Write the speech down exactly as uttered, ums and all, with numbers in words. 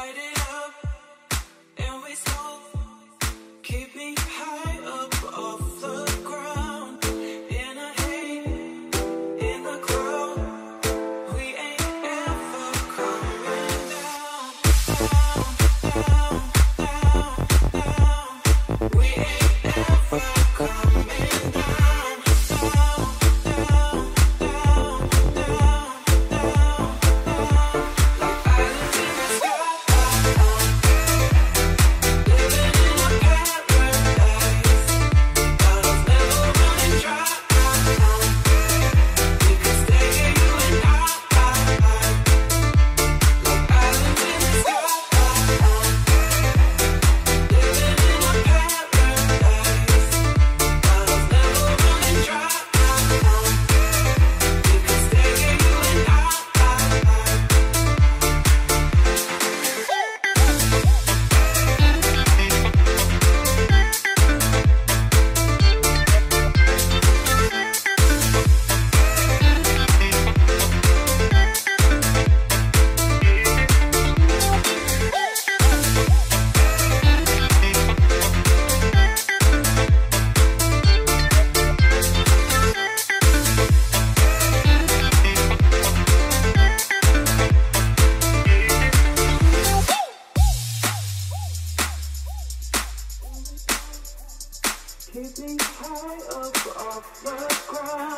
light it up and we smoke. Keep me high up off the ground. In a haze, in the crowd, we ain't ever coming down, down, down, down, down. We ain't ever coming down, down, down, down, down, down, down. Like islands in the sky, living in a paradise. Bottles never running dry. We could stay here, you and I. Like islands in the sky, living in a paradise. Bottles never running dry. We could stay here, you and I. Keep me high up off the ground.